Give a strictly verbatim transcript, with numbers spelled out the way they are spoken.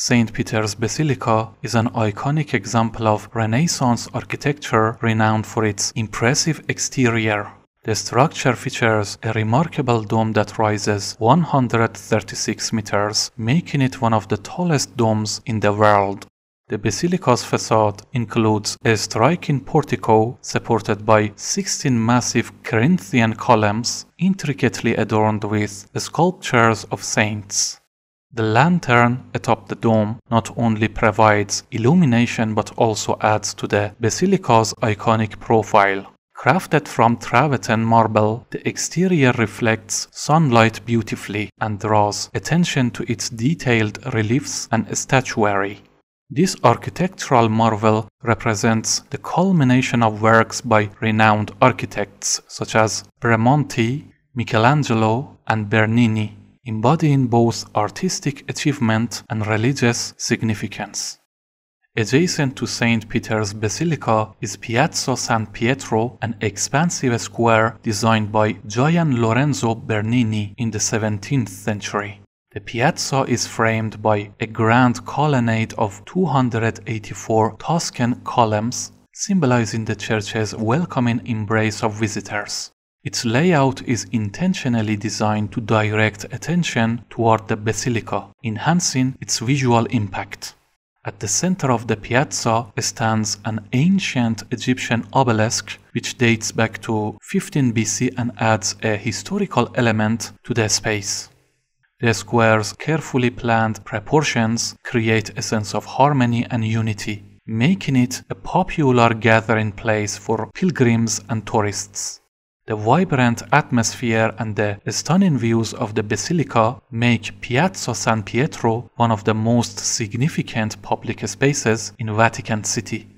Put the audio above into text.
Saint Peter's Basilica is an iconic example of Renaissance architecture renowned for its impressive exterior. The structure features a remarkable dome that rises one hundred thirty-six meters, making it one of the tallest domes in the world. The basilica's facade includes a striking portico supported by sixteen massive Corinthian columns intricately adorned with sculptures of saints. The lantern atop the dome not only provides illumination but also adds to the basilica's iconic profile. Crafted from travertine marble, the exterior reflects sunlight beautifully and draws attention to its detailed reliefs and statuary. This architectural marvel represents the culmination of works by renowned architects such as Bramante, Michelangelo, and Bernini, embodying both artistic achievement and religious significance. Adjacent to Saint Peter's Basilica is Piazza San Pietro, an expansive square designed by Gian Lorenzo Bernini in the seventeenth century. The piazza is framed by a grand colonnade of two hundred eighty-four Tuscan columns, symbolizing the church's welcoming embrace of visitors. Its layout is intentionally designed to direct attention toward the basilica, enhancing its visual impact. At the center of the piazza stands an ancient Egyptian obelisk which dates back to fifteen B C and adds a historical element to the space. The square's carefully planned proportions create a sense of harmony and unity, making it a popular gathering place for pilgrims and tourists. The vibrant atmosphere and the stunning views of the basilica make Piazza San Pietro one of the most significant public spaces in Vatican City.